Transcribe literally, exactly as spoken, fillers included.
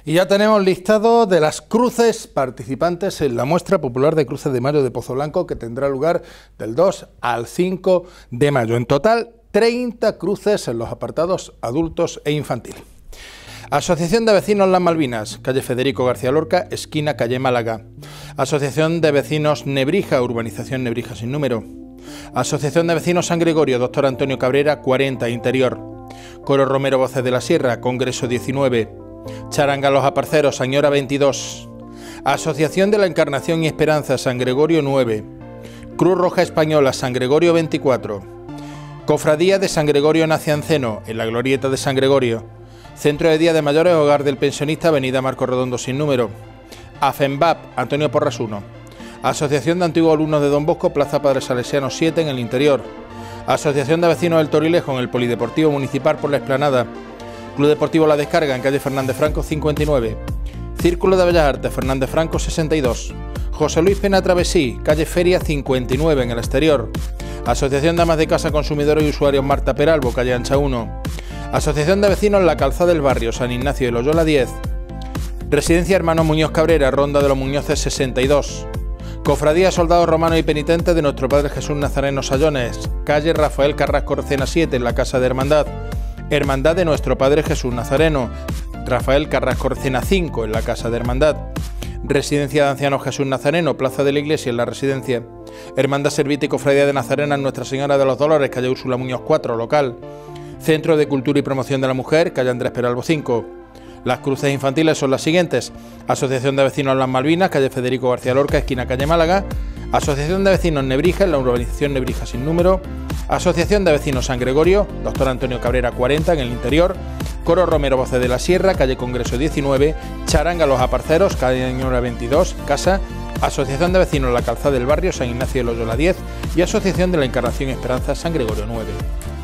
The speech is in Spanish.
Y ya tenemos listado de las cruces participantes en la muestra popular de cruces de mayo de Pozoblanco, que tendrá lugar del dos al cinco de mayo. En total, treinta cruces en los apartados adultos e infantil. Asociación de Vecinos Las Malvinas, calle Federico García Lorca, esquina calle Málaga. Asociación de Vecinos Nebrija, urbanización Nebrija sin número. Asociación de Vecinos San Gregorio, doctor Antonio Cabrera, cuarenta, interior. Coro Romero Voces de la Sierra, Congreso diecinueve. Charanga Los Aparceros, Añora veintidós. Asociación de la Encarnación y Esperanza, San Gregorio nueve. Cruz Roja Española, San Gregorio veinticuatro. Cofradía de San Gregorio Nacianceno, en la Glorieta de San Gregorio. Centro de Día de Mayores, Hogar del Pensionista, Avenida Marco Redondo sin número. AFEMBAP, Antonio Porras uno. Asociación de Antiguos Alumnos de Don Bosco, Plaza Padre Salesiano siete, en el interior. Asociación de Vecinos del Torilejo, en el Polideportivo Municipal por la Explanada. Club Deportivo La Descarga, en calle Fernández Franco cincuenta y nueve. Círculo de Bellas Artes, Fernández Franco sesenta y dos. José Luis Pena Travesí, calle Feria cincuenta y nueve, en el exterior. Asociación de Amas de Casa, Consumidores y Usuarios Marta Peralbo, calle Ancha uno. Asociación de Vecinos La Calzada del Barrio, San Ignacio de Loyola diez. Residencia Hermanos Muñoz Cabrera, Ronda de los Muñoces sesenta y dos. Cofradía Soldados Romanos y Penitentes de Nuestro Padre Jesús Nazareno Sayones, calle Rafael Carrasco Recena siete, en la Casa de Hermandad. Hermandad de Nuestro Padre Jesús Nazareno, Rafael Carrasco Recena cinco, en la Casa de Hermandad. Residencia de Ancianos Jesús Nazareno, Plaza de la Iglesia, en la Residencia. Hermandad Servita y Cofradía de Nazarena Nuestra Señora de los Dolores, calle Úrsula Muñoz cuatro, local. Centro de Cultura y Promoción de la Mujer, calle Andrés Peralbo cinco. Las cruces infantiles son las siguientes: Asociación de Vecinos Las Malvinas, calle Federico García Lorca, esquina calle Málaga. Asociación de Vecinos Nebrija, en la urbanización Nebrija sin número. Asociación de Vecinos San Gregorio, doctor Antonio Cabrera cuarenta, en el interior. Coro Romero Voces de la Sierra, calle Congreso diecinueve. Charanga Los Aparceros, calle Añora veintidós, casa. Asociación de Vecinos La Calzada del Barrio, San Ignacio de Loyola diez. Y Asociación de la Encarnación y Esperanza, San Gregorio nueve.